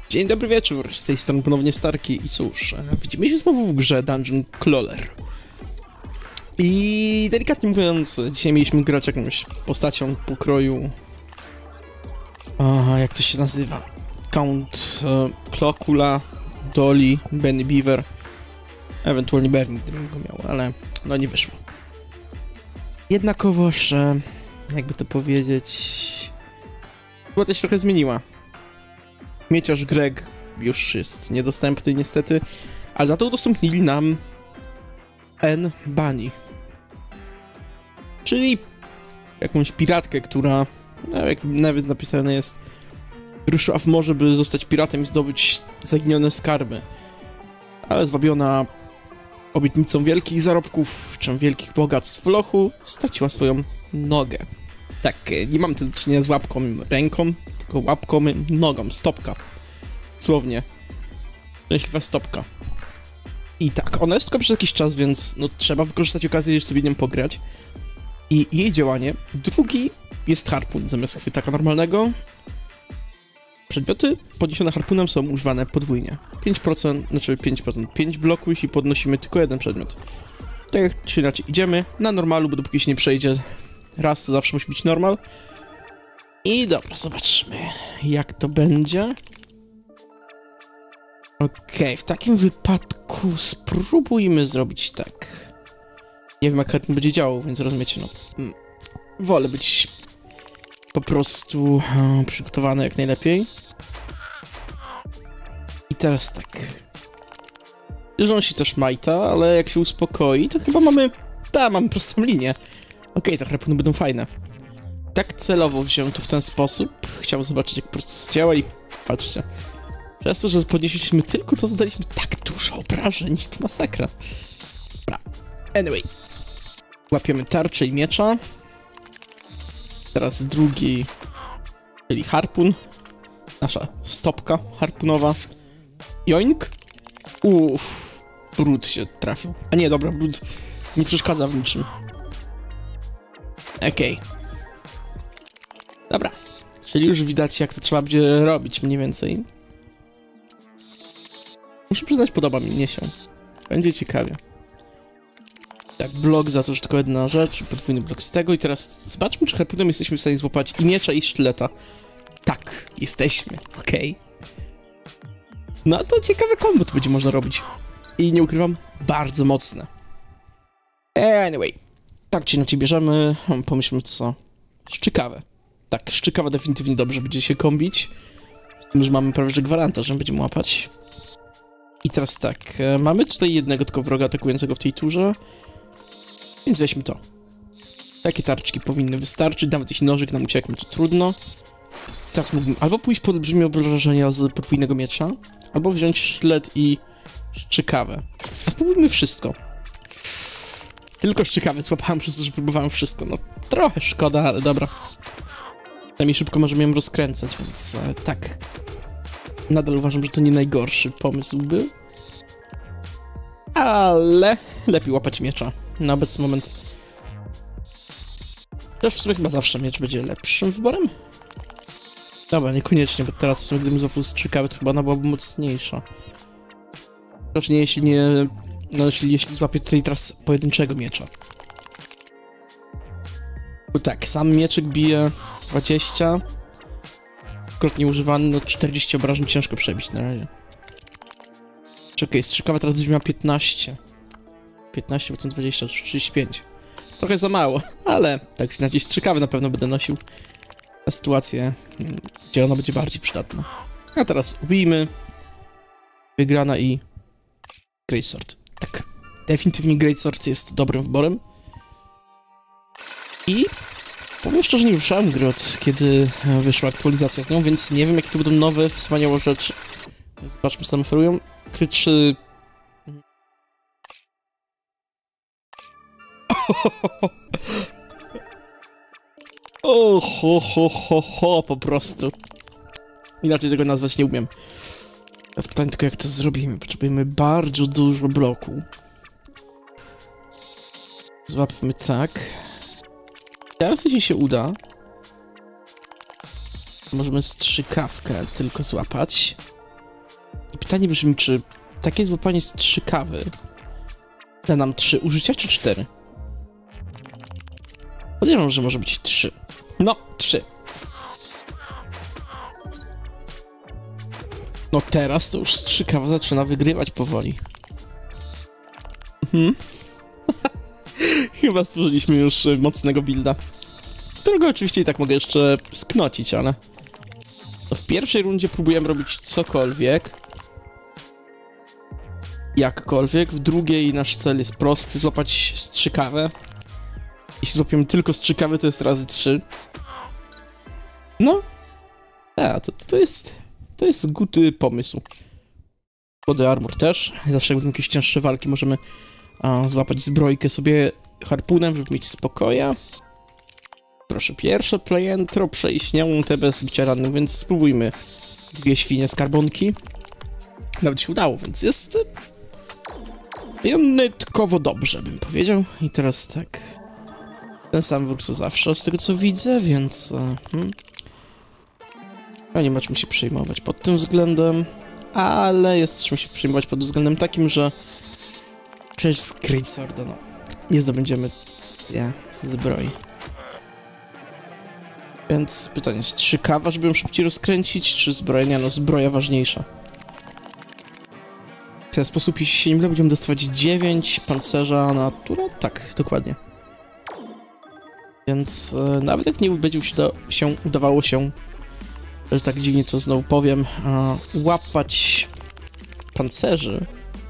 Dzień dobry wieczór, z tej strony ponownie Starki i cóż, widzimy się znowu w grze Dungeon Crawler. I delikatnie mówiąc, dzisiaj mieliśmy grać jakąś postacią pokroju... jak to się nazywa? Count Clocula, Dolly, Benny Beaver, ewentualnie Bernie, gdybym go miał, ale no nie wyszło. Jednakowoż, jakby to powiedzieć, sytuacja się trochę zmieniła. Mieciarz Greg już jest niedostępny niestety, ale za to udostępnili nam Anne Bunny. Czyli jakąś piratkę, która, jak nawet napisane jest, ruszyła w morze, by zostać piratem i zdobyć zaginione skarby. Ale zwabiona obietnicą wielkich zarobków, czy wielkich bogactw w lochu, straciła swoją nogę. Tak, nie mam tu do czynienia z łapką ręką, tylko łapką nogą, stopka. Słownie. Szczęśliwa stopka. I tak, ona jest tylko przez jakiś czas, więc no trzeba wykorzystać okazję, żeby sobie nią pograć. I jej działanie, drugi jest harpun zamiast chwytaka normalnego. Przedmioty podniesione harpunem są używane podwójnie. 5%, znaczy 5%, 5 bloku, jeśli podnosimy tylko jeden przedmiot. Tak jak się inaczej idziemy, na normalu, bo dopóki się nie przejdzie raz, to zawsze musi być normal. I dobra, zobaczmy, jak to będzie. Okej, w takim wypadku spróbujmy zrobić tak. Nie wiem, jak harpun będzie działał, więc rozumiecie, no... wolę być po prostu przygotowany jak najlepiej. I teraz tak. Rząsi też majta, ale jak się uspokoi, to chyba mamy... mamy prostą linię. Okej, te harpuny będą fajne. Tak celowo wziąłem to w ten sposób. Chciałem zobaczyć, jak po prostu działa i patrzcie. Przez to, że podnieśliśmy tylko, to zadaliśmy tak dużo obrażeń, to masakra. Dobra. Anyway. Łapiemy tarczę i miecza. Teraz drugi, czyli harpun. Nasza stopka harpunowa. Joink. Brud się trafił. A nie, dobra, brud nie przeszkadza w niczym. Okej. Dobra. Czyli już widać, jak to trzeba będzie robić mniej więcej. Muszę przyznać, podoba mi się. Będzie ciekawie. Tak, blok za to, że tylko jedna rzecz, podwójny blok z tego i teraz zobaczmy, czy harpunem jesteśmy w stanie złapać i miecza, i sztyleta. Tak, jesteśmy, okej. No to ciekawe kombo tu będzie można robić. I nie ukrywam, bardzo mocne. Anyway, tak czy inaczej bierzemy, pomyślmy co. Szczykawe. Tak, szczykawa definitywnie dobrze będzie się kombić. Z tym, że mamy prawie że gwaranta, że będziemy łapać. I teraz tak, mamy tutaj jednego tylko wroga atakującego w tej turze. Więc weźmy to. Takie tarczki powinny wystarczyć, nawet jeśli nożyk nam ucieknie, to trudno. Teraz mógłbym albo pójść po olbrzymie obrażenia z podwójnego miecza, albo wziąć sztylet i szczykawę. A spróbujmy wszystko. Tylko szczykawę złapałem przez to, że próbowałem wszystko. No trochę szkoda, ale dobra. Przynajmniej szybko możemy ją rozkręcać, więc tak. Nadal uważam, że to nie najgorszy pomysł był. Ale lepiej łapać miecza. Na obecny moment. Też w sumie chyba zawsze miecz będzie lepszym wyborem. Dobra, niekoniecznie, bo teraz w sumie gdybym złapał strzykawy, to chyba ona byłaby mocniejsza. Znaczy nie, jeśli nie... No jeśli złapię tutaj teraz pojedynczego miecza. Bo tak, sam mieczyk bije 20. Krotnie używany, no 40 obrażeń ciężko przebić na razie. Czekaj, strzykawa teraz będzie miała 15. 15%, 20, to już 35. Trochę za mało, ale tak inaczej strzykawy na pewno będę nosił na sytuację, gdzie ona będzie bardziej przydatna. A teraz ubijmy. Wygrana i Greatsword. Tak, definitywnie Greatsword jest dobrym wyborem. I powiem szczerze, nie ruszałem gry od kiedy wyszła aktualizacja z nią, więc nie wiem, jakie to będą nowe, wspaniałe rzeczy. Zobaczmy, co tam oferują. Kryczy... Po prostu. Inaczej tego nazwać nie umiem. Teraz pytanie tylko, jak to zrobimy. Potrzebujemy bardzo dużo bloku. Złapmy tak. Teraz jeśli się uda, możemy strzykawkę tylko złapać. I pytanie brzmi, czy takie złapanie strzykawy da nam 3 użycia, czy 4? Podejrzewam, że może być 3. No, 3. No teraz to już strzykawa zaczyna wygrywać powoli. Chyba stworzyliśmy już mocnego builda, którego oczywiście i tak mogę jeszcze sknocić, ale... W pierwszej rundzie próbujemy robić cokolwiek. Jakkolwiek. W drugiej nasz cel jest prosty, złapać strzykawę. Jeśli złapiemy tylko strzykawę, to jest razy 3. No. To jest good pomysł. Body armor też. Zawsze jak będą jakieś cięższe walki, możemy złapać zbrojkę sobie harpunem, żeby mieć spokoja. Proszę, pierwsze play-intro przejść, nie mam te bez bicia rannych, więc spróbujmy 2 świnie z karbonki. Nawet się udało, więc jest... wyjątkowo dobrze, bym powiedział. I teraz tak... ten sam wróg co zawsze, z tego co widzę, więc... No nie ma czym się przejmować pod tym względem, ale jest czym się przejmować pod względem takim, że... przecież z Greatsworda, no... nie zdobędziemy... zbroi. Więc pytanie, strzykawa, żeby ją szybciej rozkręcić, czy zbrojenia? No zbroja ważniejsza. W ten sposób, jeśli się nie mylę, będziemy dostawać 9 pancerza na turę? Tak, dokładnie. Więc nawet jak nie będzie udawało się, że tak dziwnie to znowu powiem, łapać pancerzy,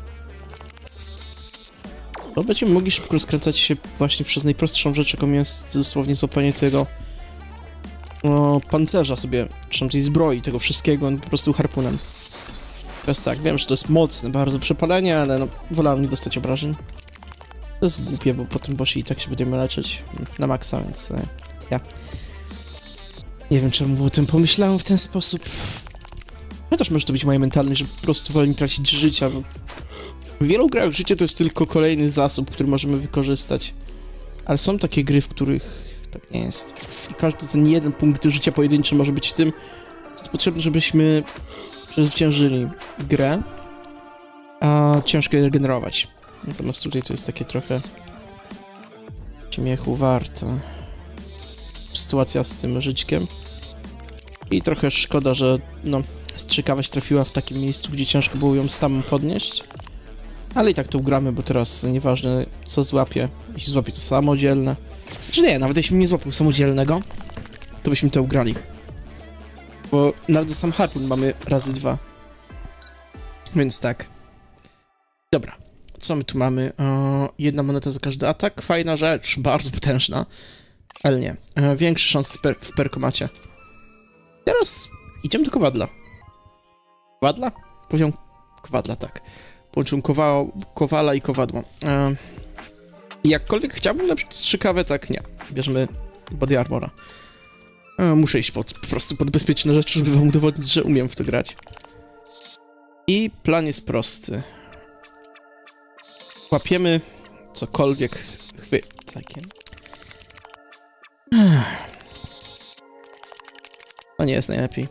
to będziemy mogli szybko rozkręcać się właśnie przez najprostszą rzecz, jaką jest dosłownie złapanie tego pancerza sobie, czy tam tej zbroi, tego wszystkiego, po prostu harpunem. Teraz tak, wiem, że to jest mocne bardzo przepalenie, ale no, wolałem nie dostać obrażeń. To jest głupie, bo po tym bossie i tak się będziemy leczyć na maksa, więc ja... nie wiem, czemu o tym pomyślałem w ten sposób. Chociaż może to być moje mentalność, że po prostu wolę nie tracić życia, bo... w wielu grach życie to jest tylko kolejny zasób, który możemy wykorzystać. Ale są takie gry, w których tak nie jest. I każdy ten jeden punkt życia pojedynczy może być tym, co jest potrzebne, żebyśmy przezwyciężyli grę, a ciężko je regenerować. Natomiast tutaj to jest takie trochę śmiechu warte sytuacja z tym żyćkiem. I trochę szkoda, że no, strzykawa się trafiła w takim miejscu, gdzie ciężko było ją samą podnieść. Ale i tak to ugramy, bo teraz nieważne co złapie, jeśli złapie to samodzielne. Czy nie, nawet jeśli nie złapał samodzielnego, to byśmy to ugrali. Bo nawet za sam harpun mamy razy 2. Więc tak. Dobra, co my tu mamy? Jedna moneta za każdy atak, fajna rzecz, bardzo potężna. Ale nie, większe szanse w perkomacie. Teraz idziemy do kowadla. Kowadla? Poziom kowadla, tak. Połączyłem kowala i kowadło. Jakkolwiek chciałbym lepszyć strzykawę, tak nie. Bierzemy body armora. Muszę iść po prostu pod bezpieczne rzeczy, żeby wam udowodnić, że umiem w to grać. I plan jest prosty. Łapiemy cokolwiek takie. No nie jest najlepiej.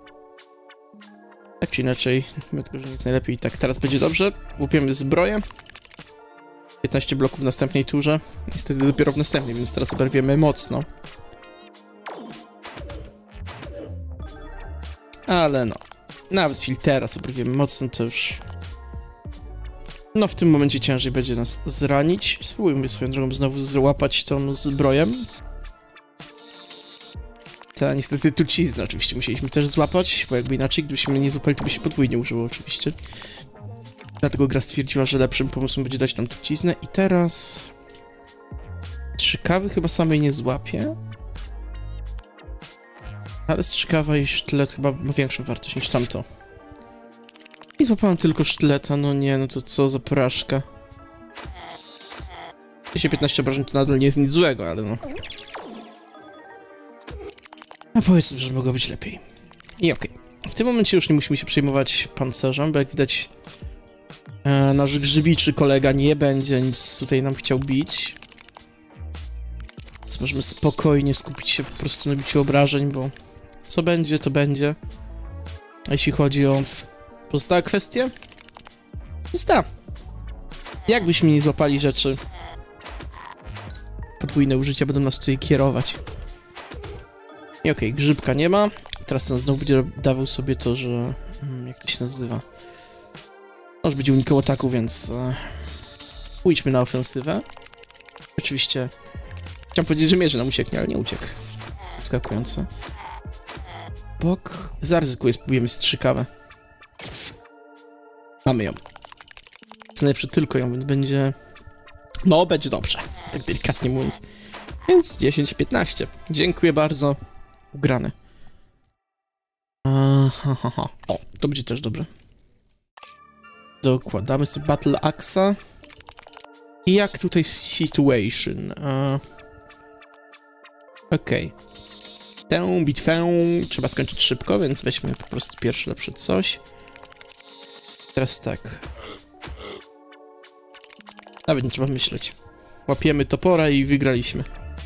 Tak czy inaczej, tylko że nie jest najlepiej. Tak, teraz będzie dobrze. Łupiemy zbroję. 15 bloków w następnej turze. Niestety dopiero w następnej, więc teraz oberwiemy mocno. Ale no, nawet jeśli teraz oberwiemy mocno, to już... no w tym momencie ciężej będzie nas zranić. Spróbujmy swoją drogą znowu złapać tą zbroję. Ta niestety truciznę oczywiście musieliśmy też złapać, bo jakby inaczej, gdybyśmy nie złapali, to by się podwójnie użyło oczywiście. Dlatego gra stwierdziła, że lepszym pomysłem będzie dać nam truciznę. I teraz... strzykawy chyba samej nie złapie. Ale strzykawa i sztylet chyba ma większą wartość niż tamto. I złapałem tylko sztyleta, no nie, no to co za porażka. 15 obrażeń to nadal nie jest nic złego, ale no... no powiedzmy, że mogło być lepiej. I okej. W tym momencie już nie musimy się przejmować pancerzem, bo jak widać nasz grzybiczy kolega nie będzie nic tutaj nam chciał bić. Więc możemy spokojnie skupić się po prostu na biciu obrażeń, bo co będzie, to będzie. A jeśli chodzi o Pozostała kwestia? Zda. Jakbyśmy nie złapali rzeczy, podwójne użycia będą nas tutaj kierować. I okej, grzybka nie ma. Teraz ten znowu będzie dawał sobie to, że... jak to się nazywa? Może będzie unikał ataku, więc... pójdźmy na ofensywę. Oczywiście... Chciałem powiedzieć, że mierzy nam ucieknie, ale nie uciekł. Zaskakujące. Bok... Zaryzykuję, spróbujemy strzykawę. Mamy ją. Co najlepsze tylko ją, więc będzie... No, będzie dobrze. Tak delikatnie mówiąc. Więc 10-15. Dziękuję bardzo. Ugrane. O, to będzie też dobre. Dokładamy sobie Battle Axa. I jak tutaj situation? Okej. Tę bitwę trzeba skończyć szybko, więc weźmy po prostu pierwsze lepsze coś. Teraz tak. Nawet nie trzeba myśleć. Łapiemy topora i wygraliśmy.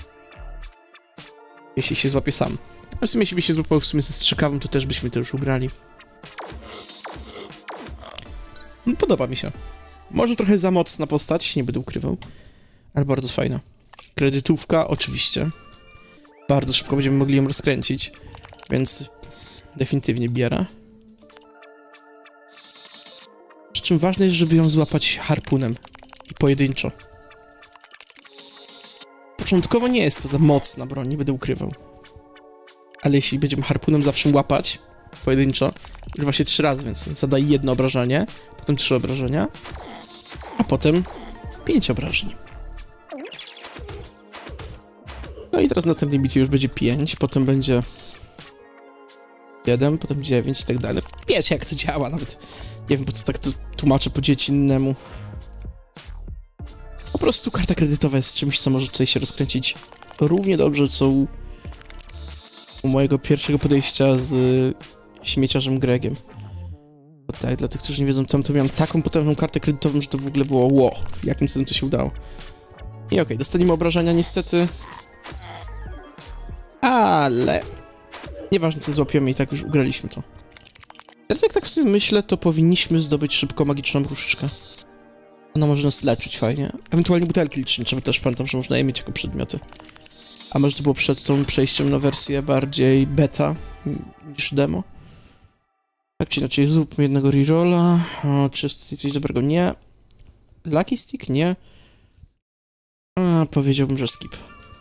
Jeśli się złapie sam. A w sumie jeśli by się złapał w sumie ze strzykawą, to też byśmy to już ugrali. No, podoba mi się. Może trochę za mocna postać, nie będę ukrywał. Ale bardzo fajna. Kredytówka, oczywiście. Bardzo szybko będziemy mogli ją rozkręcić. Więc definitywnie bierę. Przy czym ważne jest, żeby ją złapać harpunem. I pojedynczo. Początkowo nie jest to za mocna broń, nie będę ukrywał. Ale jeśli będziemy harpunem zawsze łapać pojedynczo, używa się 3 razy, więc zadaje 1 obrażenie, potem 3 obrażenia, a potem 5 obrażeń. No i teraz w następnej bitwie już będzie 5, potem będzie 7, potem 9 i tak dalej. Wiecie, jak to działa, nawet nie wiem, po co tak to tłumaczę po dziecinnemu. Po prostu karta kredytowa jest czymś, co może tutaj się rozkręcić równie dobrze, co u mojego pierwszego podejścia z śmieciarzem Gregiem. Bo tak, dla tych, którzy nie wiedzą, tam to miałem taką potężną kartę kredytową, że to w ogóle było wow, jakim cudem to się udało. I okej, dostaniemy obrażenia niestety. Ale... Nieważne co złapiemy i tak już ugraliśmy to. Teraz jak tak sobie myślę, to powinniśmy zdobyć szybko magiczną różdżkę. Ona może nas leczyć fajnie. Ewentualnie butelki lecznicze, bo też pamiętam, że można je mieć jako przedmioty. A może to było przed tą przejściem na wersję bardziej beta niż demo. Tak czy inaczej, zróbmy jednego rerolla. O, czy jest coś dobrego? Nie. Lucky Stick? Nie. A, powiedziałbym, że skip.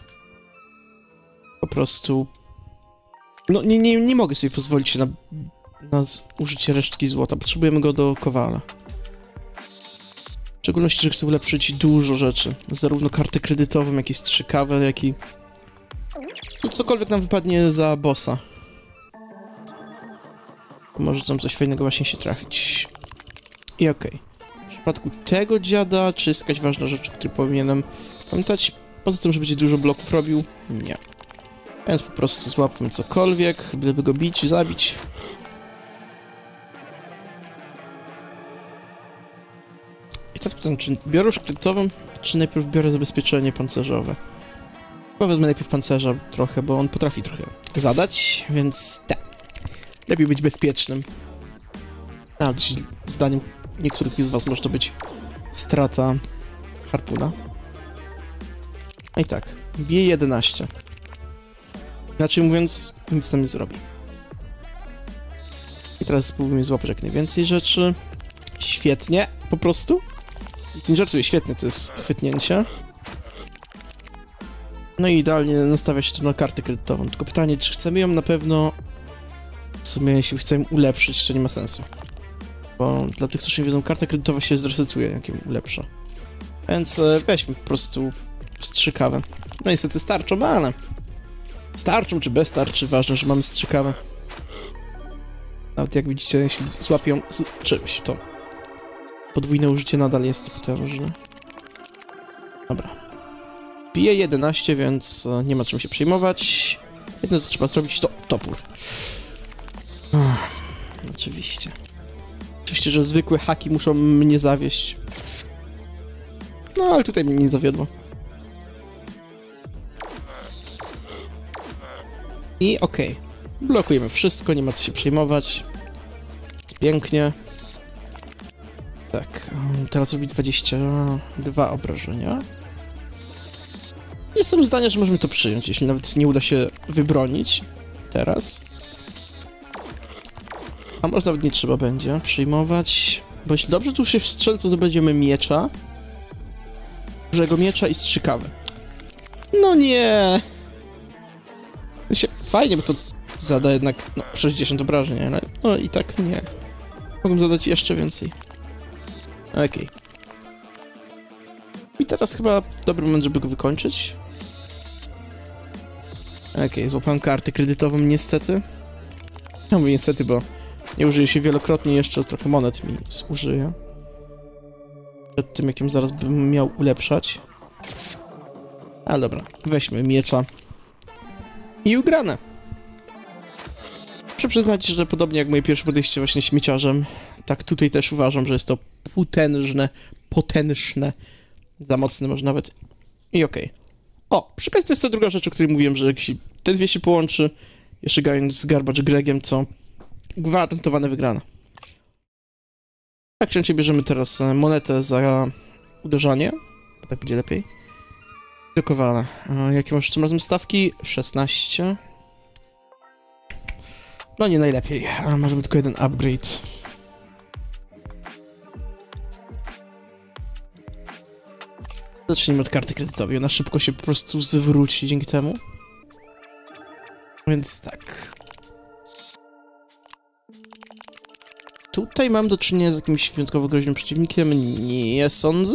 Po prostu... No, nie mogę sobie pozwolić na użycie resztki złota. Potrzebujemy go do kowala. W szczególności, że chcę ulepszyć dużo rzeczy. Zarówno kartę kredytową, jak i strzykawę, jak i... No, cokolwiek nam wypadnie za bossa. Może tam coś fajnego właśnie się trafić. I okej. W przypadku tego dziada, czy jest jakaś ważna rzecz, o której powinienem pamiętać? Poza tym, że będzie dużo bloków robił? Nie. Więc po prostu złapmy cokolwiek, byleby go bić, zabić. I teraz pytam, czy biorę już kredytową, czy najpierw biorę zabezpieczenie pancerzowe? Chyba wezmę najpierw pancerza trochę, bo on potrafi trochę zadać, więc tak. Lepiej być bezpiecznym. A, zdaniem niektórych z was może to być strata harpuna. No i tak, bije 11. Inaczej mówiąc, nic nam nie zrobi. I teraz spróbujmy złapać jak najwięcej rzeczy. Świetnie, po prostu. Nie żartuję, świetnie to jest chwytnięcie. No i idealnie nastawia się to na kartę kredytową. Tylko pytanie, czy chcemy ją na pewno... W sumie, jeśli chcemy ulepszyć, to nie ma sensu. Bo dla tych, którzy nie wiedzą, karta kredytowa się zresetuje, jak ją ulepsza. Więc weźmy po prostu strzykawę. No niestety starczą, ale... Starczą czy bez tarczy, ważne, że mamy strzykawę. Nawet jak widzicie, jeśli złapią z czymś, to podwójne użycie nadal jest potężne. Dobra. Bije 11, więc nie ma czym się przejmować. Jedyne, co trzeba zrobić, to topór. Oczywiście. Oczywiście, że zwykłe haki muszą mnie zawieść. No, ale tutaj mnie nie zawiodło. I okej. Blokujemy wszystko, nie ma co się przejmować. Jest pięknie. Tak, teraz robi 22 obrażenia. Jestem zdania, że możemy to przyjąć, jeśli nawet nie uda się wybronić teraz. A może nawet nie trzeba będzie przyjmować, bo jeśli dobrze tu się wstrzelę, to zdobędziemy miecza. Dużego miecza i strzykawy. No nie! Fajnie, bo to zada jednak 60 obrażeń, ale no i tak nie. Mogę zadać jeszcze więcej. Okej. I teraz chyba dobry moment, żeby go wykończyć. Okej, złapałem kartę kredytową niestety. No mówię niestety, bo nie użyję się wielokrotnie, jeszcze trochę monet mi zużyję. Przed tym, jakim zaraz bym miał ulepszać. Ale dobra, weźmy miecza. I ugrane. Muszę przyznać, że podobnie jak moje pierwsze podejście właśnie śmieciarzem, tak tutaj też uważam, że jest to potężne, za mocne może nawet. I okej. O, przy okazji to jest ta druga rzecz, o której mówiłem, że jak te dwie się połączy, jeszcze grając z Garbage Gregiem, to gwarantowane wygrana. Tak, ciągle bierzemy teraz monetę za uderzanie, bo tak będzie lepiej. Blokowane. Jakie masz tym razem stawki? 16. No nie najlepiej, a może tylko jeden upgrade. Zacznijmy od karty kredytowej, ona szybko się po prostu zwróci dzięki temu. Więc tak. Tutaj mam do czynienia z jakimś wyjątkowo groźnym przeciwnikiem? Nie sądzę.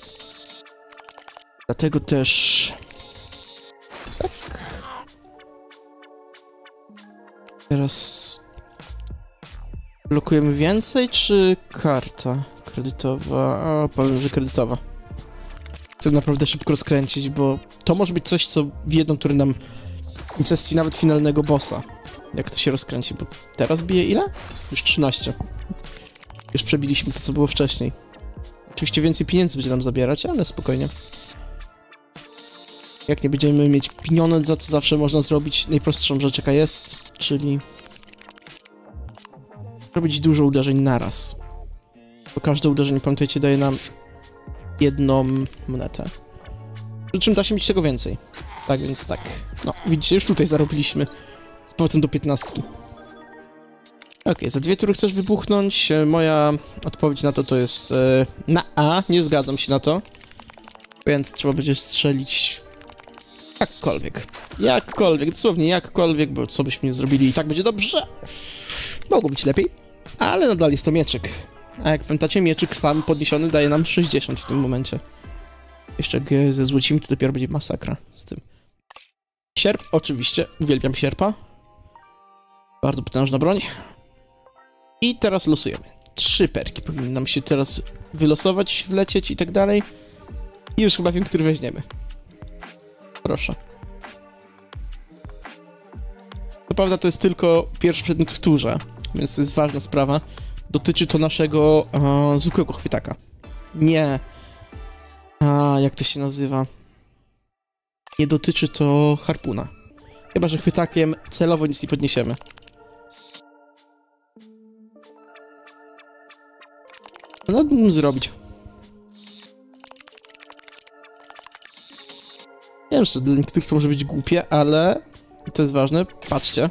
Dlatego też... Tak. Teraz... Blokujemy więcej, czy karta kredytowa? O, powiem, że kredytowa. Chcę naprawdę szybko rozkręcić, bo to może być coś, co w jedną turę nam unicestwi nawet finalnego bossa. Jak to się rozkręci, bo teraz bije ile? Już 13. Już przebiliśmy to, co było wcześniej. Oczywiście więcej pieniędzy będzie nam zabierać, ale spokojnie. Jak nie będziemy mieć pieniądze, za co zawsze można zrobić najprostszą rzecz, jaka jest, czyli... robić dużo uderzeń naraz. Bo każde uderzenie, pamiętajcie, daje nam jedną monetę. Przy czym da się mieć tego więcej. Tak więc tak. No, widzicie, już tutaj zarobiliśmy z powrotem do 15. Okej, za 2 tury chcesz wybuchnąć. Moja odpowiedź na to jest na A. Nie zgadzam się na to. Więc trzeba będzie strzelić jakkolwiek. Jakkolwiek, dosłownie jakkolwiek, bo co byśmy nie zrobili i tak będzie dobrze. Mogło być lepiej, ale nadal jest to mieczyk. A jak pamiętacie, mieczyk sam podniesiony daje nam 60 w tym momencie. Jeszcze jak ze złocimi, to dopiero będzie masakra z tym. Sierp, oczywiście, uwielbiam sierpa. Bardzo potężna broń. I teraz losujemy. 3 perki powinny nam się teraz wylosować, wlecieć i tak dalej. I już chyba wiem, który weźmiemy. Proszę. Co prawda to jest tylko pierwszy przedmiot w turze, więc to jest ważna sprawa. Dotyczy to naszego zwykłego chwytaka. Nie. Jak to się nazywa? Nie dotyczy to harpuna. Chyba że chwytakiem celowo nic nie podniesiemy. No, mógłbym zrobić. Wiem, że dla niektórych to może być głupie, ale to jest ważne. Patrzcie.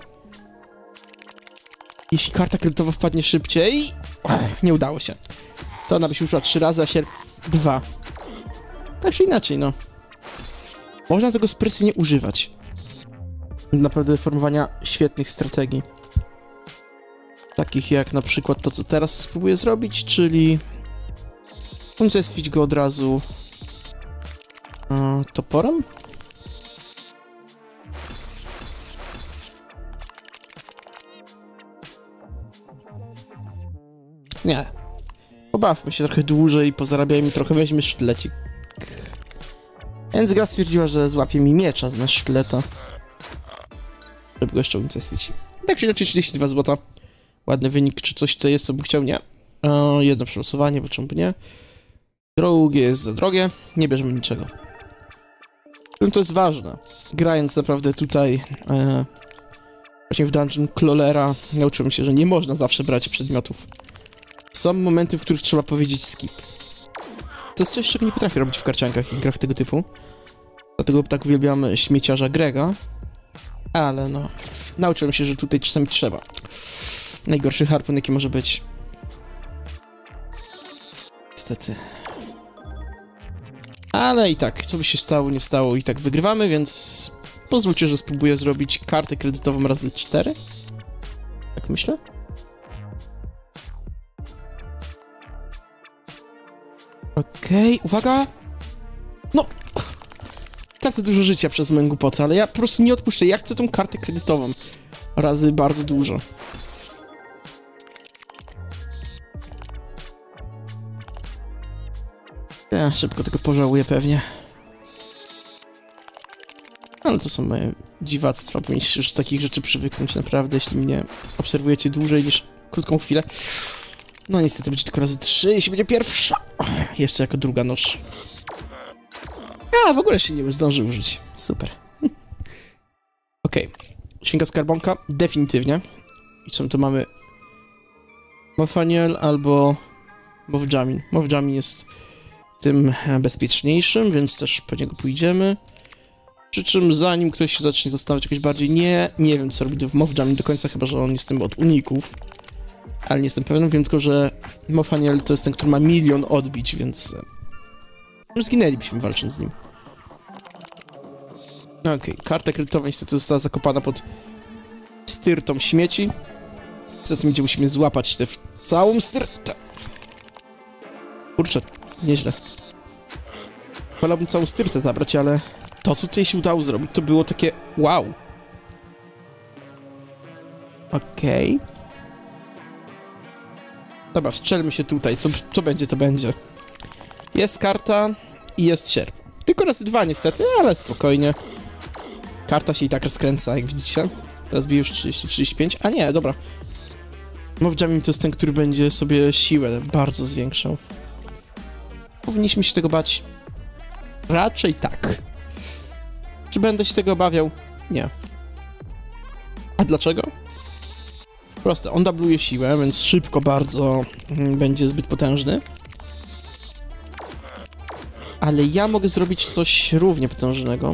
Jeśli karta kredytowa wpadnie szybciej... nie udało się. To ona by się użyła 3 razy, a sierp 2. Tak czy inaczej, no. Można tego sprytnie używać. Naprawdę formowania świetnych strategii. Takich jak na przykład to, co teraz spróbuję zrobić, czyli... unicestwić go od razu... toporem? Nie. Pobawmy się trochę dłużej i pozarabiajmy trochę, weźmy sztylecik. Więc gra stwierdziła, że złapie mi miecza zamiast sztyleta. Żeby go jeszcze unicestwić. Tak czy inaczej 32 zł. Ładny wynik, czy coś to jest, co bym chciał? Nie. Jedno przelosowanie, bo czemu by nie. Drugie jest za drogie, nie bierzemy niczego. To jest ważne. Grając naprawdę tutaj właśnie w Dungeon Crawlera nauczyłem się, że nie można zawsze brać przedmiotów są momenty, w których trzeba powiedzieć skip. To jest coś, czego nie potrafię robić w karciankach i grach tego typu. Dlatego tak uwielbiam śmieciarza Grega. Ale no, nauczyłem się, że tutaj czasami trzeba. Najgorszy harpun, jaki może być. Niestety. Ale i tak, co by się stało, nie stało, i tak wygrywamy, więc pozwólcie, że spróbuję zrobić kartę kredytową razy 4. Tak myślę. Okej, uwaga! No! Tracę dużo życia przez moją głupotę, ale ja po prostu nie odpuszczę. Ja chcę tą kartę kredytową. Razy bardzo dużo. Ja szybko tego pożałuję pewnie. Ale to są moje dziwactwa. Powinniście już takich rzeczy przywyknąć naprawdę, jeśli mnie obserwujecie dłużej niż krótką chwilę. No niestety będzie tylko razy 3, jeśli będzie pierwsza. Jeszcze jako druga nóż. A, w ogóle się nie zdąży użyć. Super. Okej. Świnka skarbonka? Definitywnie. I co tu mamy? Mothaniel albo Mothjamin. Mothjamin jest tym bezpieczniejszym, więc też po niego pójdziemy. Przy czym zanim ktoś się zacznie zastanawiać jakoś bardziej, nie wiem co robi Mothjamin do końca, chyba że on jest tym od uników. Ale nie jestem pewien, wiem tylko, że Mothaniel to jest ten, który ma 1 000 000 odbić, więc... Już zginęlibyśmy walcząc z nim. Okej, karta kredytowa niestety została zakopana pod styrtą śmieci. Zatem gdzie musimy złapać tę całą styrtę. Kurczę, nieźle. Wolałbym całą styrtę zabrać, ale to, co tutaj się udało zrobić, to było takie wow. Okej. Dobra, wstrzelmy się tutaj, co będzie, to będzie. Jest karta i jest sierp. Tylko razy 2 niestety, ale spokojnie. Karta się i tak rozkręca, jak widzicie. Teraz bije już 30-35. A nie, dobra. Mothjamin to jest ten, który będzie sobie siłę bardzo zwiększał. Powinniśmy się tego bać. Raczej tak. Czy będę się tego obawiał? Nie. A dlaczego? Proste, on dubluje siłę, więc szybko bardzo będzie zbyt potężny. Ale ja mogę zrobić coś równie potężnego.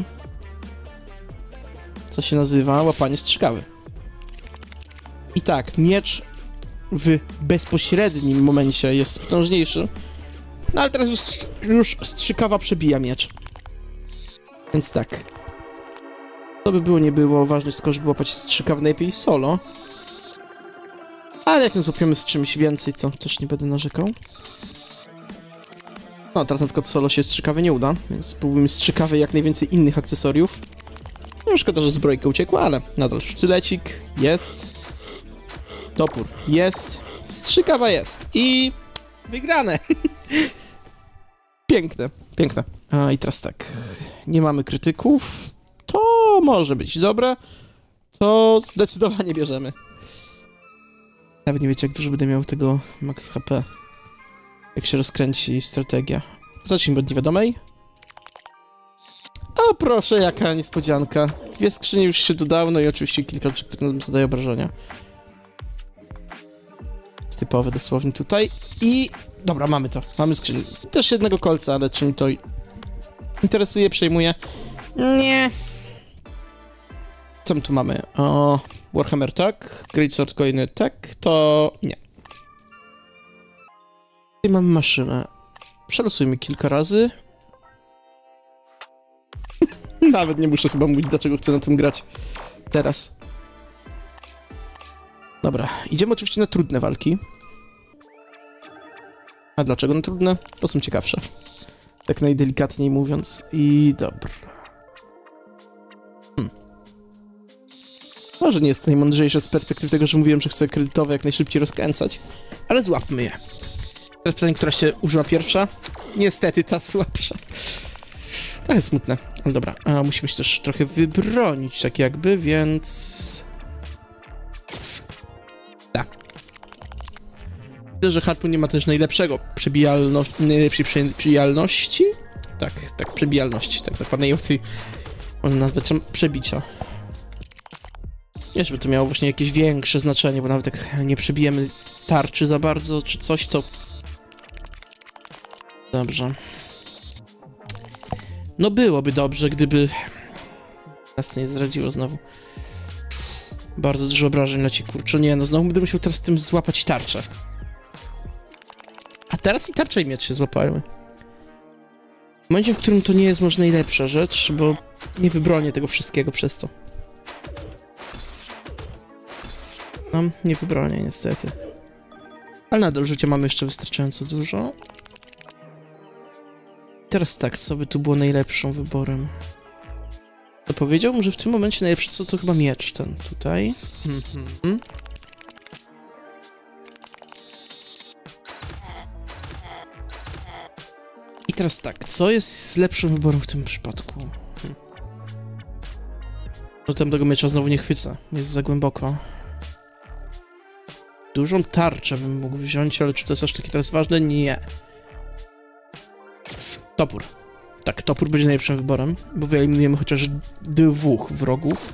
Co się nazywa łapanie strzykawy. I tak, miecz w bezpośrednim momencie jest potężniejszy. No ale teraz już strzykawa przebija miecz. Więc tak. To by było, nie było. Ważne jest tylko, żeby łapać strzykawę najlepiej solo. Ale jak nas łapiemy z czymś więcej, co też nie będę narzekał. No, teraz na przykład solo się strzykawy nie uda, więc spróbujmy strzykawy jak najwięcej innych akcesoriów. No, szkoda, że zbrojka uciekła, ale nadal sztylecik jest. Topór jest. Strzykawa jest. I wygrane. Piękne, piękne. A i teraz tak. Nie mamy krytyków. To może być dobre. To zdecydowanie bierzemy. Nawet nie wiecie, jak dużo będę miał tego max HP. Jak się rozkręci strategia. Zacznijmy od niewiadomej. O proszę, jaka niespodzianka. 2 skrzynie już się dodały, no i oczywiście kilka rzeczy, które nam zadają obrażenia. Jest typowe dosłownie tutaj. I... dobra, mamy to. Mamy skrzynię. Też jednego kolca, ale czym to interesuje, przejmuje? Nie. Co my tu mamy? O... Warhammer tak, Greatsword Coiny tak, to nie. Tutaj mamy maszynę. Przelosujmy kilka razy. Nawet nie muszę chyba mówić, dlaczego chcę na tym grać teraz. Dobra, idziemy oczywiście na trudne walki. A dlaczego na trudne? Bo są ciekawsze. Tak najdelikatniej mówiąc. I dobra. Może nie jest to najmądrzejsze z perspektywy tego, że mówiłem, że chcę kredytowe jak najszybciej rozkręcać, ale złapmy je. Teraz pytanie, która się używa pierwsza? Niestety ta słabsza. Trochę smutne, ale dobra. A musimy się też trochę wybronić, tak jakby, więc... tak. Myślę, że harpun nie ma też najlepszej przebijalności? Tak, przebijalności, tak dokładnie, najłatwiej można nazwać przebicia. Nie, żeby to miało właśnie jakieś większe znaczenie, bo nawet jak nie przebijemy tarczy za bardzo, czy coś, to... Dobrze. No byłoby dobrze, gdyby... Nas nie zdradziło znowu. Bardzo dużo obrażeń leci, kurczę, nie, no znowu będę musiał teraz z tym złapać tarczę. A teraz i tarcza i miecz się złapają. W momencie, w którym to nie jest może najlepsza rzecz, bo nie wybronię tego wszystkiego przez to. No, nie wybronię niestety. Ale nadal życia mamy jeszcze wystarczająco dużo. Teraz tak, co by tu było najlepszym wyborem? To powiedziałbym, że w tym momencie najlepsze co to chyba miecz ten tutaj. I teraz tak, co jest lepszym wyborem w tym przypadku? No tam tego miecza znowu nie chwycę, jest za głęboko. Dużą tarczę bym mógł wziąć, ale czy to jest aż takie teraz ważne? Nie. Topór. Tak, topór będzie najlepszym wyborem, bo wyeliminujemy chociaż 2 wrogów.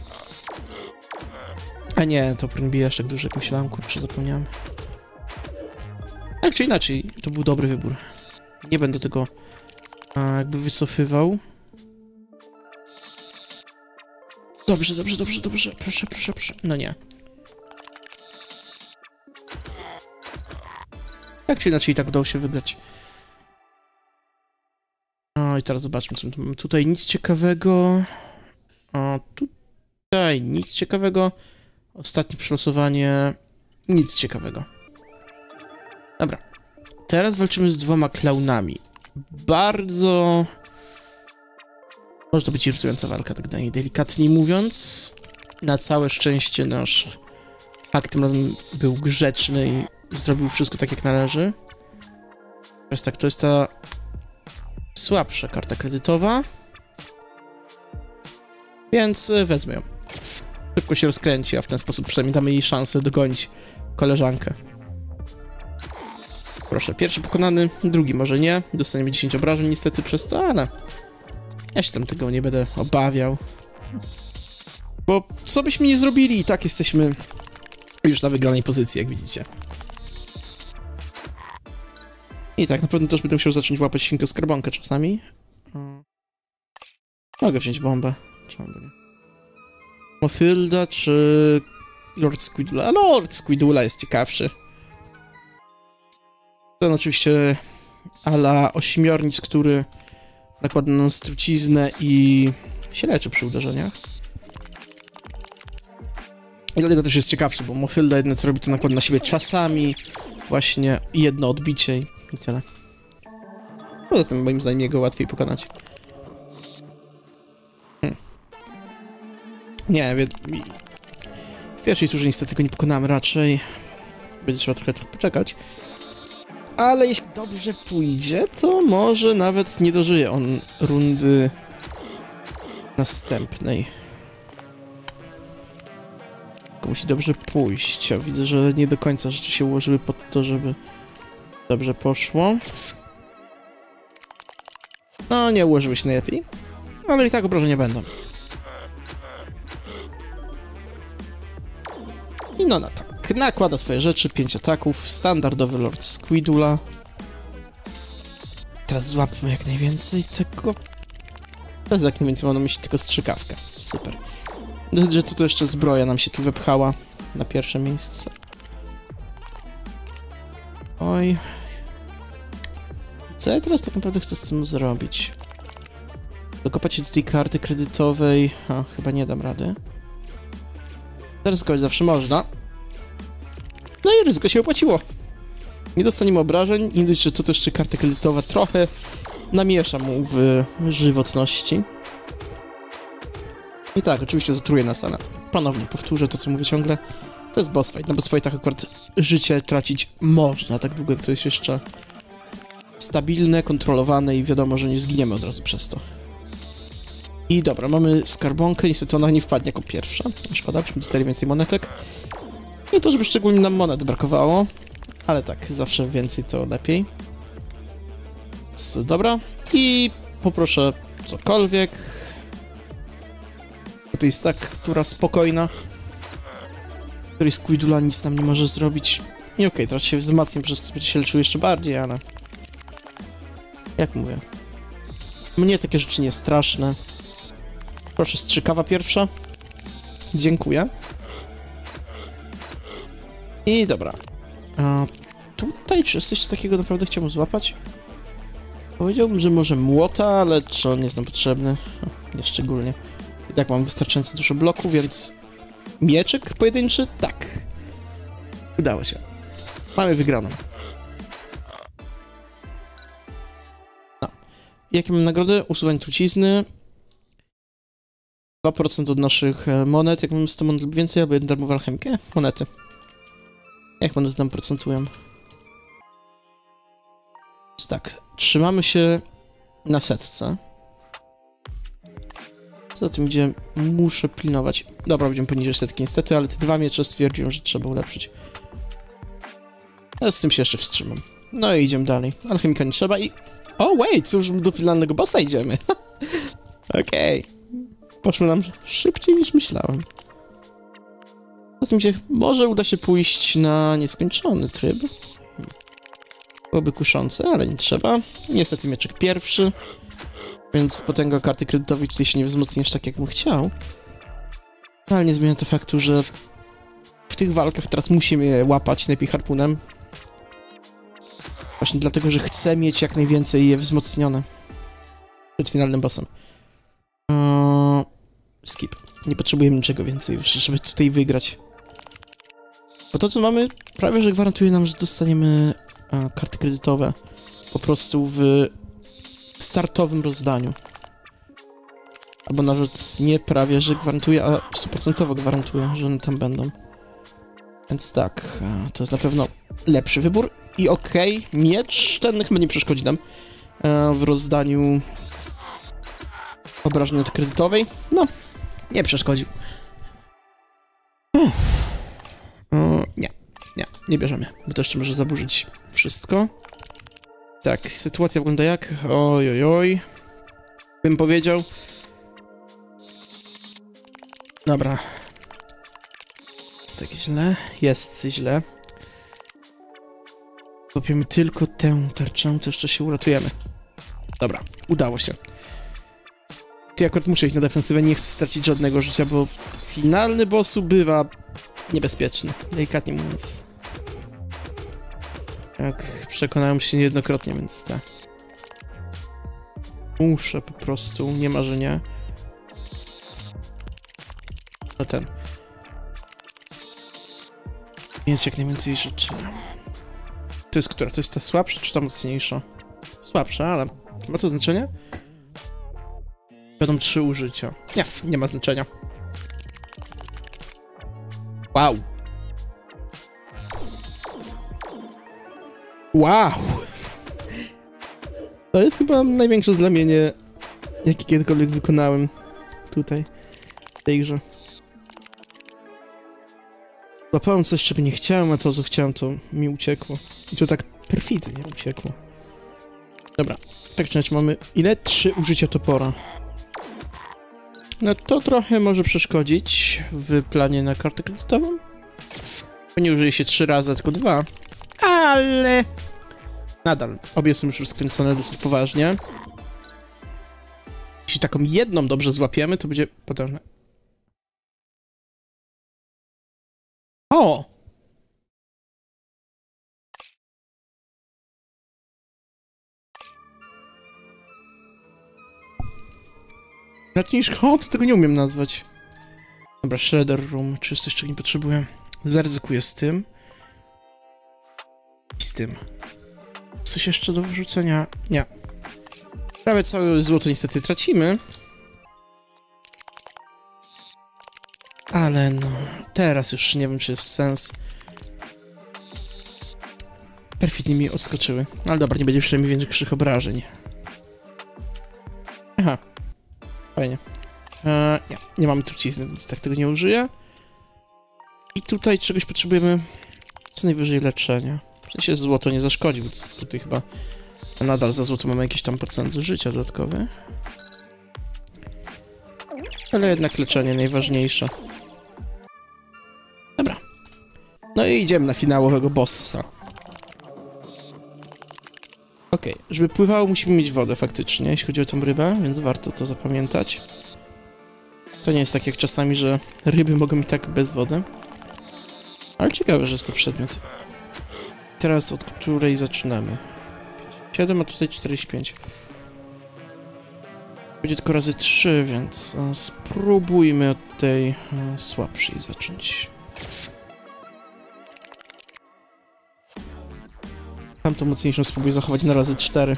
A nie, topór nie bije aż tak dużo, jak myślałem, kurczę, zapomniałem. Tak czy inaczej, to był dobry wybór. Nie będę tego jakby wycofywał. Dobrze, dobrze, dobrze, dobrze, proszę, proszę, proszę. No nie. Tak czy inaczej, i tak udało się wygrać. No i teraz zobaczmy, co mamy tutaj. Nic ciekawego. O, tutaj nic ciekawego. Ostatnie przelosowanie. Nic ciekawego. Dobra. Teraz walczymy z 2 klaunami. Bardzo... Może to być irytująca walka, tak najdelikatniej mówiąc. Na całe szczęście nasz hak tym razem był grzeczny i zrobił wszystko tak, jak należy. Teraz tak, to jest ta słabsza karta kredytowa. Więc wezmę ją. Szybko się rozkręci, a w ten sposób przynajmniej damy jej szansę dogonić koleżankę. Proszę, pierwszy pokonany, drugi może nie. Dostaniemy 10 obrażeń niestety przez to, ale... Ja się tam tego nie będę obawiał. Bo co byśmy nie zrobili, i tak jesteśmy już na wygranej pozycji, jak widzicie. I tak, na pewno też będę musiał zacząć łapać świnkę skarbonkę czasami. Mogę wziąć bombę. Czemu nie? Mofilda czy Lord Squidula? A Lord Squidula jest ciekawszy. Ten oczywiście ala ośmiornic, który nakłada na nas truciznę i się leczy przy uderzeniach. I dlatego też jest ciekawszy, bo Mofilda jedno co robi, to nakłada na siebie czasami właśnie jedno odbicie i tyle. Poza tym moim zdaniem jego łatwiej pokonać. Nie, w pierwszej turze niestety go nie pokonamy raczej. Będzie trzeba trochę poczekać. Ale jeśli dobrze pójdzie, to może nawet nie dożyje on rundy następnej. Tylko musi dobrze pójść. Widzę, że nie do końca rzeczy się ułożyły pod to, żeby dobrze poszło. No, nie ułożyły się najlepiej. Ale i tak obrażenia będą. I no tak. Nakłada swoje rzeczy, 5 ataków, standardowy Lord Squidula. Teraz złapmy jak najwięcej tego. Teraz jak najwięcej mam na myśli tylko strzykawkę. Super. Że to jeszcze zbroja nam się tu wepchała na pierwsze miejsce. Oj. Co ja teraz tak naprawdę chcę z tym zrobić? Dokopać się do tej karty kredytowej. A, chyba nie dam rady. Zaryzykować zawsze można. No i ryzyko się opłaciło. Nie dostaniemy obrażeń, nie dość, że to też jeszcze karta kredytowa trochę namiesza mu w żywotności. I tak, oczywiście zatruję nas, ale ponownie powtórzę to, co mówię ciągle. To jest boss fight. Na boss fightach akurat życie tracić można, tak długo jak to jest jeszcze stabilne, kontrolowane i wiadomo, że nie zginiemy od razu przez to. I dobra, mamy skarbonkę, niestety ona nie wpadnie jako pierwsza. Szkoda, byśmy dostali więcej monetek. Nie to, żeby szczególnie nam monet brakowało, ale tak, zawsze więcej to lepiej. Więc dobra, i poproszę cokolwiek. To jest tak, która spokojna. Który z Quidula nic nam nie może zrobić. I okej, teraz się wzmacniam, przez co będzie się leczył jeszcze bardziej, ale... Jak mówię? Mnie takie rzeczy nie straszne. Proszę, strzykawa pierwsza. Dziękuję. I dobra. A tutaj, czy jest coś takiego naprawdę chciałbym złapać? Powiedziałbym, że może młota, ale czy on jest nam potrzebny? Nie szczególnie. I tak mam wystarczająco dużo bloków, więc... Mieczyk pojedynczy? Tak. Udało się. Mamy wygraną. No. Jakie mam nagrody? Usuwanie trucizny. 2% od naszych monet. Jak mamy 100 monet lub więcej, albo 1 darmową alchemikę? Monety. Jak monety nam procentują? Więc tak, trzymamy się na setce. Co za tym idzie? Muszę pilnować. Dobra, będziemy poniżej setki niestety, ale te dwa miecze stwierdziłem, że trzeba ulepszyć. Ale z tym się jeszcze wstrzymam. No i idziemy dalej. Alchemika nie trzeba i... O, wait, cóż, do finalnego bossa idziemy. Okej. Poszło nam szybciej niż myślałem. Zatem się może uda się pójść na nieskończony tryb. Byłoby kuszące, ale nie trzeba. Niestety mieczek pierwszy. Więc potęga karty kredytowej tutaj się nie wzmocnisz tak, jak bym chciał. Ale nie zmienia to faktu, że w tych walkach teraz musimy je łapać, najlepiej harpunem. Właśnie dlatego, że chcę mieć jak najwięcej je wzmocnione. Przed finalnym bossem. Skip. Nie potrzebujemy niczego więcej, żeby tutaj wygrać. Bo to, co mamy, prawie że gwarantuje nam, że dostaniemy karty kredytowe po prostu w startowym rozdaniu. Albo nawet nie prawie, że gwarantuje, a 100% gwarantuje, że one tam będą. Więc tak, to jest na pewno lepszy wybór. I okej, miecz ten chyba nie przeszkodzi nam w rozdaniu obrażeń od kredytowej. No, nie przeszkodził. Nie bierzemy, bo to jeszcze może zaburzyć wszystko. Tak, sytuacja wygląda jak? Oj. Bym powiedział. Dobra. Jest tak źle? Jest źle. Łapiemy tylko tę tarczę, to jeszcze się uratujemy. Dobra, udało się. Tu akurat muszę iść na defensywę, nie chcę stracić żadnego życia, bo finalny bossu bywa niebezpieczny, delikatnie mówiąc. Tak, przekonałem się niejednokrotnie, więc tak. Muszę po prostu, nie ma, że nie. No ten. Mieć jak najwięcej rzeczy. To jest która? To jest ta słabsza, czy ta mocniejsza? Słabsza, ale ma to znaczenie? Będą 3 użycia. Nie ma znaczenia. Wow. Wow! To jest chyba największe zlamienie, jakie kiedykolwiek wykonałem tutaj, w tej grze. Złapałem coś, czego nie chciałem, a to, co chciałem, to mi uciekło. I to tak perfidnie uciekło. Dobra, tak czy inaczej mamy... Ile? 3 użycia topora. No to trochę może przeszkodzić w planie na kartę kredytową. Bo nie użyje się 3 razy, tylko 2. Ale... Nadal, obie są już skręcone dosyć poważnie. Jeśli taką jedną dobrze złapiemy, to będzie potężne. O! Zacznij szkod? Tego nie umiem nazwać. Dobra, Shredder Room. Czy jest coś, czego nie potrzebuję? Zaryzykuję z tym. I z tym. Coś jeszcze do wyrzucenia? Nie. Prawie całe złoto niestety tracimy. Ale no... Teraz już nie wiem, czy jest sens. Perfidnie mi odskoczyły. Ale dobra, nie będzie przynajmniej większych obrażeń. Aha. Fajnie. Nie mamy trucizny, więc tak tego nie użyję. I tutaj czegoś potrzebujemy... Co najwyżej leczenia. W sensie złoto nie zaszkodzi, bo tutaj chyba nadal za złoto mamy jakiś tam procent życia dodatkowy. Ale jednak leczenie najważniejsze. Dobra. No i idziemy na finałowego bossa. Okej, żeby pływało, musimy mieć wodę faktycznie, jeśli chodzi o tą rybę, więc warto to zapamiętać. To nie jest tak jak czasami, że ryby mogą i tak bez wody. Ale ciekawe, że jest to przedmiot. Teraz od której zaczynamy? 7, a tutaj 45. Będzie tylko razy 3, więc spróbujmy od tej słabszej zacząć. Tamtą mocniejszą spróbuję zachować na razy 4.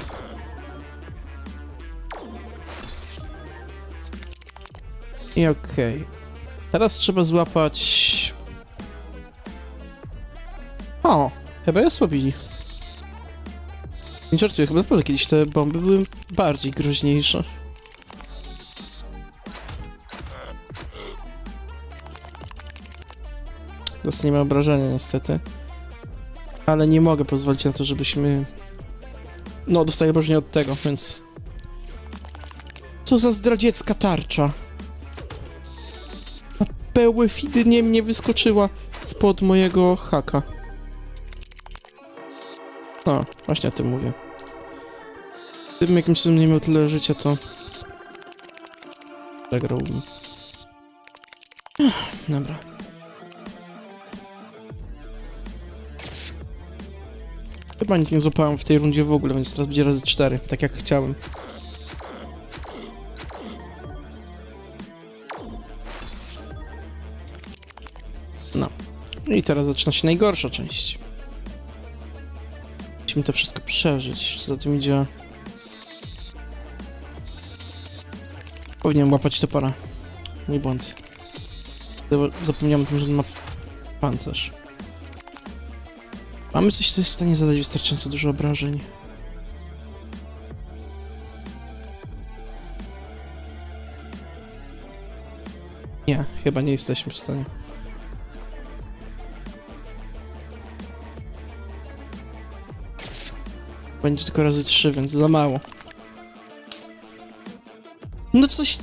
I okej. Teraz trzeba złapać... O! Chyba je osłabili. Nie żartuję, chyba naprawdę kiedyś te bomby były bardziej groźniejsze. Dostaniemy obrażenia niestety. Ale nie mogę pozwolić na to, żebyśmy... No, dostaję obrażenia od tego, więc... Co za zdradziecka tarcza. Na pełę fidnie mnie wyskoczyła spod mojego haka. No, właśnie o tym mówię. Gdybym jakimś cudem nie miał tyle życia, to... Zagrałbym. Dobra. Chyba nic nie złapałem w tej rundzie w ogóle, więc teraz będzie razy 4, tak jak chciałem. No. I teraz zaczyna się najgorsza część. Musimy to wszystko przeżyć. Co za tym idzie? Powinienem łapać topora. Mój błąd. Zapomniałem o tym, że on ma pancerz. Mamy coś, co jest w stanie zadać wystarczająco dużo obrażeń. Nie, chyba nie jesteśmy w stanie. Będzie tylko razy 3, więc za mało. No coś...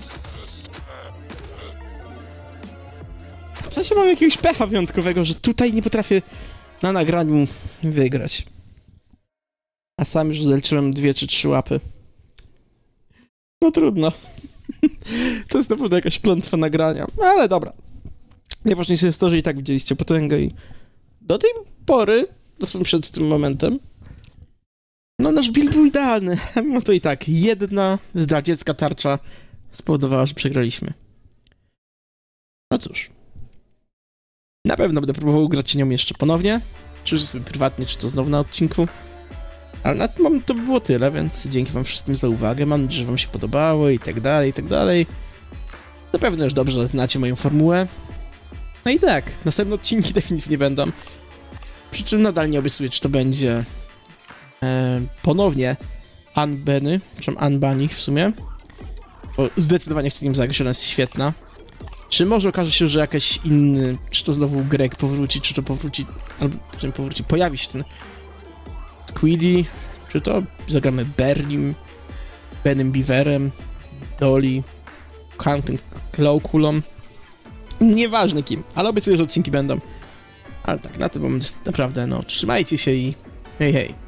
Coś mam jakiegoś pecha wyjątkowego, że tutaj nie potrafię na nagraniu wygrać. A sam już zaliczyłem 2 czy 3 łapy. No trudno. To jest naprawdę jakaś klątwa nagrania. Ale dobra. Najważniejsze jest to, że i tak widzieliście potęgę i do tej pory, dosłownie przed tym momentem, no nasz build był idealny. Mimo to i tak jedna zdradziecka tarcza spowodowała, że przegraliśmy. No cóż. Na pewno będę próbował grać nią jeszcze ponownie. Czy sobie prywatnie, czy to znowu na odcinku. Ale na tym moment to by było tyle, więc dzięki wam wszystkim za uwagę. Mam nadzieję, że wam się podobało i tak dalej, i tak dalej. Na pewno już dobrze znacie moją formułę. No i tak, następne odcinki definitywnie będą. Przy czym nadal nie obiecuję, czy to będzie ponownie Unbany, czy Unbany w sumie. Bo zdecydowanie chcę nim zagrać, ona jest świetna. Czy może okaże się, że jakiś inny, czy to znowu Greg powróci, czy to powróci, albo czy powróci, pojawi się ten Squiddy, czy to zagramy Berlim, Benem Beaverem, Dolly, Counting Clawkulą. Nieważne kim, ale obiecuję, że odcinki będą. Ale tak, na ten moment jest naprawdę, no, trzymajcie się i hej hej.